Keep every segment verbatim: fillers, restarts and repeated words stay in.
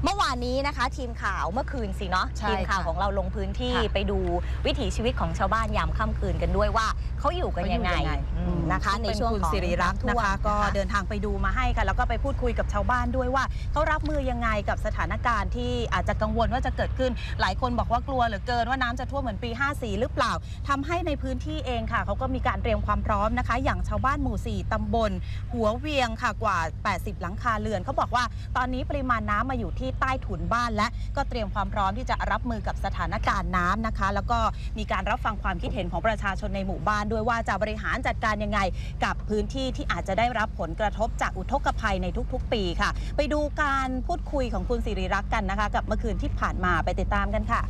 เมื่อวานนี้นะคะทีมข่าวเมื่อคืนสิเนาะทีมข่าวของเราลงพื้นที่ไปดูวิถีชีวิตของชาวบ้านยามค่ำคืนกันด้วยว่าเขาอยู่กันยังไงนะคะในช่วงของสิริรักษ์นะคะก็เดินทางไปดูมาให้ค่ะแล้วก็ไปพูดคุยกับชาวบ้านด้วยว่าเขารับมือยังไงกับสถานการณ์ที่อาจจะกังวลว่าจะเกิดขึ้นหลายคนบอกว่ากลัวเหลือเกินว่าน้ำจะท่วมเหมือนปีห้าสี่หรือเปล่าทำให้ในพื้นที่เองค่ะเขาก็มีการเตรียมความพร้อมนะคะอย่างชาวบ้านหมู่สี่ตำบลหัวเวียงค่ะกว่าแปดสิบหลังคาเรือนเขาบอกว่าตอนนี้ปริมาณน้ำมาอยู่ที่ใต้ถุนบ้านและก็เตรียมความพร้อมที่จะรับมือกับสถานการณ์น้ำนะคะแล้วก็มีการรับฟังความคิดเห็นของประชาชนในหมู่บ้านด้วยว่าจะบริหารจัดการยังไงกับพื้นที่ที่อาจจะได้รับผลกระทบจากอุทกภัยในทุกๆปีค่ะไปดูการพูดคุยของคุณสิริรักษ์กันนะคะกับเมื่อคืนที่ผ่านมาไปติดตามกันค่ะ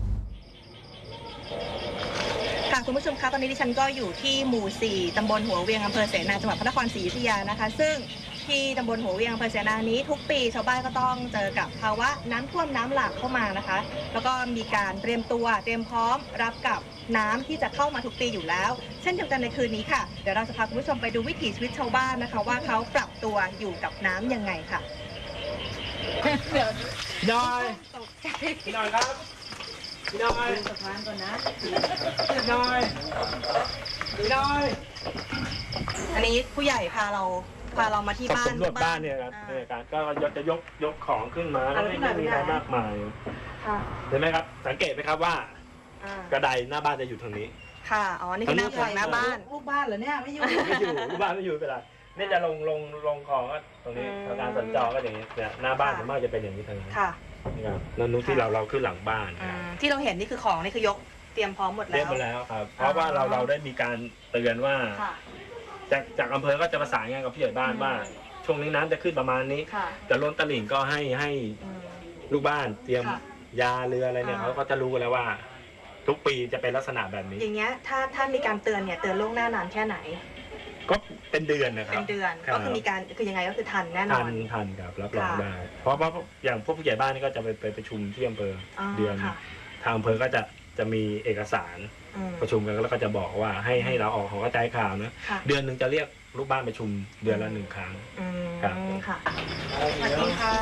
ค่ะคุณผู้ชมคะตอนนี้ดิฉันก็อยู่ที่หมู่สี่ตำบลหัวเวียงอำเภอเสนาจังหวัดพระนครศรีอยุธยานะคะซึ่งที่ตำบลหัวเวียงอำเภอเสนานี้ทุกปีชาวบ้านก็ต้องเจอกับภาวะน้ำท่วมน้ำหลากเข้ามานะคะแล้วก็มีการเตรียมตัวเตรียมพร้อมรับกับน้ำที่จะเข้ามาทุกปีอยู่แล้วเช่นเดียวกันในคืนนี้ค่ะเดี๋ยวเราจะพาคุณผู้ชมไปดูวิถีชีวิตชาวบ้านนะคะว่าเขาปรับตัวอยู่กับน้ำยังไงค่ะเดี๋ยวพี่น้อยพี่น้อยครับพี่น้อยสะพานก่อนนะพี่น้อยพี่น้อยอันนี้ผู้ใหญ่พาเราพาเรามาที่บ้านสำรวจบ้านเนี่ยครับในการก็จะยกยกของขึ้นมาไม่ไม่มีอะไรมากมายเห็นไหมครับสังเกตไหมครับว่ากระไดหน้าบ้านจะอยู่ทางนี้ค่ะอ๋อนี่คือหน้าฝั่งหน้าบ้านลูกบ้านเหรอเนี่ยไม่อยู่ไม่อยู่ลูกบ้านไม่อยู่เป็นไรนี่จะลงลงลงของก็ตรงนี้การสัญจรก็อย่างนี้เนี่ยหน้าบ้านส่วนมากจะเป็นอย่างนี้ทางนี้ค่ะนี่ครับนั่นนู้นที่เราเราขึ้นหลังบ้านที่เราเห็นนี่คือของนี่คือยกเตรียมพร้อมหมดแล้วเตรียมหมดแล้วครับเพราะว่าเราเราได้มีการเตือนว่าจากจากอำเภอก็จะประสานงานกับผู้ใหญ่บ้านว่าช่วงนี้น้ำจะขึ้นประมาณนี้จะล้นตลิ่งก็ให้ให้ลูกบ้านเตรียมยาเรืออะไรเนี่ยเขาก็จะรู้แล้วว่าทุกปีจะเป็นลักษณะแบบนี้อย่างเงี้ยถ้าถ้ามีการเตือนเนี่ยเตือนล่วงหน้านานแค่ไหนก็เป็นเดือนนะครับเป็นเดือนก็คือมีการคือยังไงก็คือทันแน่นอนทันทันครับรับรองได้เพราะว่าอย่างพวกผู้ใหญ่บ้านนี่ก็จะไปไปประชุมที่อำเภอเดือนทางอำเภอก็จะจะมีเอกสารประชุมกันแล้วก็จะบอกว่าให้ให้เราออกของกระจายข่าวนะเดือนหนึ่งจะเรียกลูกบ้านประชุมเดือนละหนึ่งครั้งครับค่ะสวัสดีค่ะ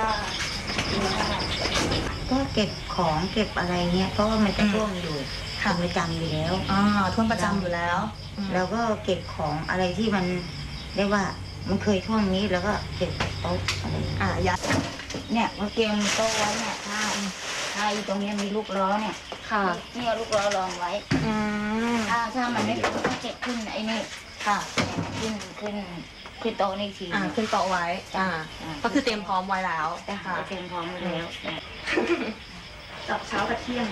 ก็เก็บของเก็บอะไรเงี้ยเพราะว่ามันจะท่วมอยู่ท่วมประจำอยู่แล้วอ๋อท่วมประจำอยู่แล้วแล้วก็เก็บของอะไรที่มันเรียกว่ามันเคยท่วมนี้แล้วก็เก็บโต๊ะอะไรอ่ายัดเนี่ยมาเตรียมโต๊ะไว้เนี่ยถ้าถ้าอยู่ตรงนี้มีลูกล้อเนี่ยค่ะนี่เอาลูกล้อรองไว้ถ้าถ้ามันไม่พอก็เก็บขึ้นไอ้นี่ค่ะขึ้นขึ้นขึ้นโต๊ะนี่ทีอ่าขึ้นโต๊ะไว้อ่าก็คือเตรียมพร้อมไว้แล้วค่ะเตรียมพร้อมไว้แล้วจับเช้ากับเที่ยง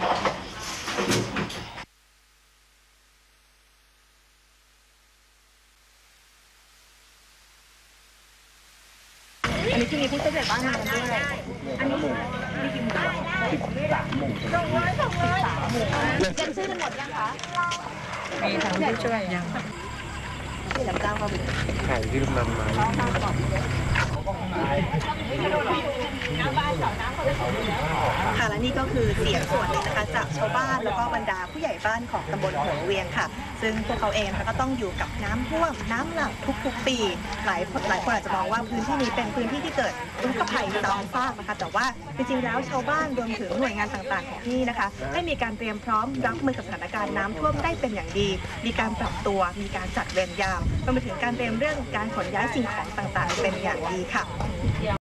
อันนี้ที่มีผู้ช่วยบ้านมากันด้วยอันนี้มีกี่หมู่สิบสามหมู่ส่งเลยส่งเลยสามหมู่เซ็นชื่อกันหมดยังคะมีทั้งผู้ช่วยยังที่ลำเก้าก็มีใครที่ลำนำมาค่ะและนี่ก็คือเสียงส่วนหนึ่งนะคะจากชาวบ้านแล้วก็บรรดาผู้ใหญ่บ้านของตำบลหัวเวียงค่ะซึ่งพวกเขาเองนะคะก็ต้องอยู่กับน้ำท่วมน้ำหลากทุกๆปีหลายหลายคนอาจจะมองว่าพื้นที่นี้เป็นพื้นที่ที่เกิดอุทกภัยซ้ำซากนะคะแต่ว่าจริงๆแล้วชาวบ้านรวมถึงหน่วยงานต่างๆของที่นี่นะคะได้มีการเตรียมพร้อมรับมือกับสถานการณ์น้ำท่วมได้เป็นอย่างดีมีการปรับตัวมีการจัดเวรยามรวมไปถึงการเตรียมเรื่องการขนย้ายสิ่งของต่างๆเป็นอย่างดีค่ะ